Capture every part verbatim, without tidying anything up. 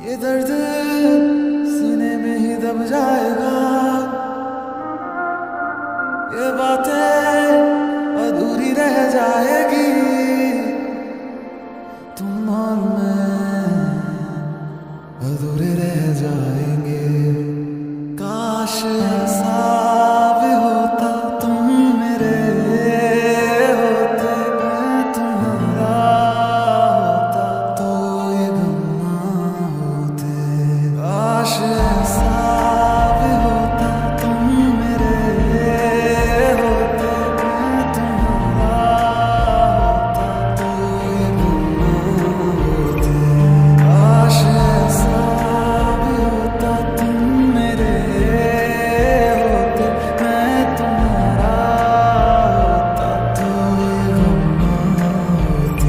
ये दर्द सीने में ही दब जाएगा, ये बातें अधूरी रह जाएगी। तुम और मैं अधूरे रह जाएंगे। काश ऐसा भी होता तुम मेरे होते, मैं तुम्हारा होता तो ये गम ना होते। काश ऐसा भी होता तुम मेरे होते, मैं तुम्हारा होता तो ये गम ना होते। काश ऐसा भी होता तुम मेरे होते, मैं तुम्हारा होता तो ये गम ना होते।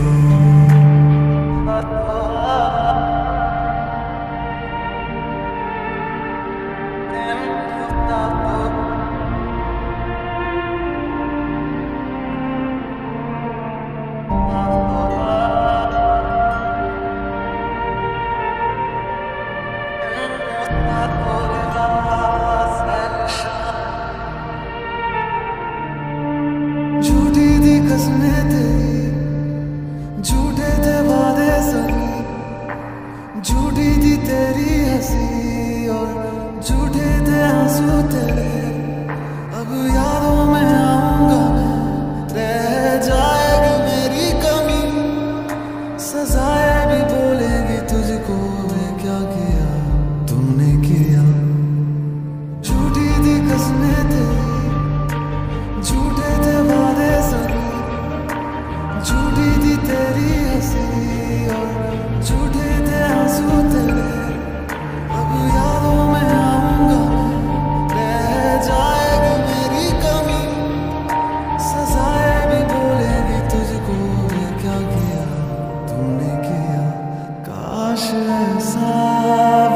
झूठी थी कसमें तेरी, झूठे थे वादे सभी, झूठी थी तेरी हंसी और झूठे थे आंसू तेरे। अब यादों में आऊंगा मैं, रह जाएगी मेरी कमी, सजाएं भी बोलेगी तुझको, मैं क्या किया तुमने किया। झूठी थी कसमें तेरी, झूठे थे वादे सभी, झूठी थी तेरी हंसी और झूठे थे आंसू तेरे। अब यादों में आऊंगा मैं, रह जाएगी मेरी कमी, सजाएं भी बोलेगी तुझको, मैं क्या किया तुमने किया। काश ऐसा